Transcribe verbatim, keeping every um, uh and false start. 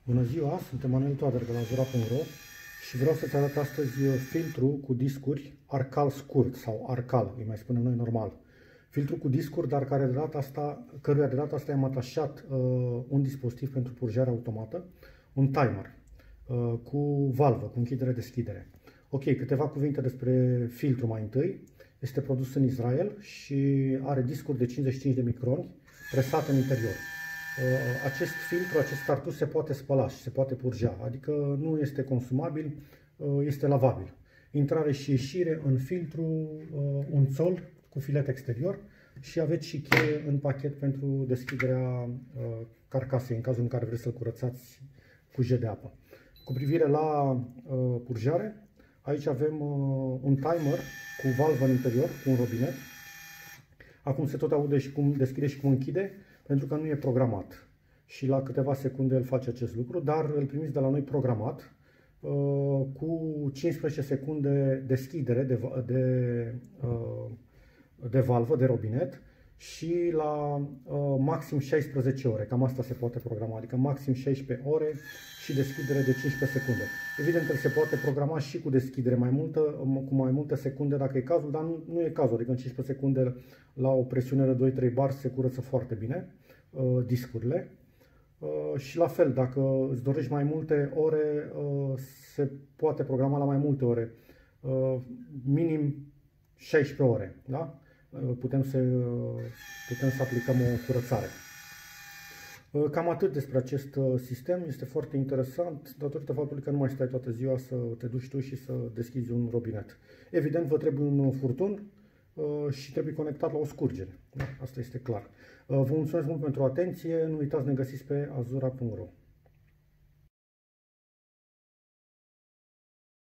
Bună ziua, sunt Emanuel Toader de la Azura punct ro și vreau să-ți arăt astăzi filtru cu discuri Arcal scurt sau Arcal, îi mai spunem noi normal. Filtru cu discuri, dar care de data asta, căruia de data asta i-am atașat uh, un dispozitiv pentru purjare automată, un timer uh, cu valvă, cu închidere-deschidere. Ok, câteva cuvinte despre filtru mai întâi. Este produs în Israel și are discuri de cincizeci și cinci de microni presate în interior. Acest filtru, acest cartuș se poate spăla și se poate purja, adică nu este consumabil, este lavabil. Intrare și ieșire în filtru, un țol cu filet exterior și aveți și cheie în pachet pentru deschiderea carcasei în cazul în care vreți să-l curățați cu jet de apă. Cu privire la purjare, aici avem un timer cu valvă în interior, cu un robinet. Acum se tot aude și cum deschide și cum închide, pentru că nu e programat. Și la câteva secunde el face acest lucru, dar îl primiți de la noi programat, cu cincisprezece secunde deschidere de, de, de valvă, de robinet, și la maxim șaisprezece ore. Cam asta se poate programa, adică maxim șaisprezece ore și deschidere de cincisprezece secunde. Evident, el se poate programa și cu deschidere mai multă, cu mai multe secunde dacă e cazul, dar nu, nu e cazul, adică în cincisprezece secunde la o presiune de doi trei bar se curăță foarte bine uh, discurile. Uh, și la fel, dacă îți dorești mai multe ore, uh, se poate programa la mai multe ore, uh, minim șaisprezece ore, da? Putem să, putem să aplicăm o curățare. Cam atât despre acest sistem. Este foarte interesant datorită faptului că nu mai stai toată ziua să te duci tu și să deschizi un robinet. Evident, vă trebuie un furtun și trebuie conectat la o scurgere. Asta este clar. Vă mulțumesc mult pentru atenție. Nu uitați, ne găsiți pe azura punct ro.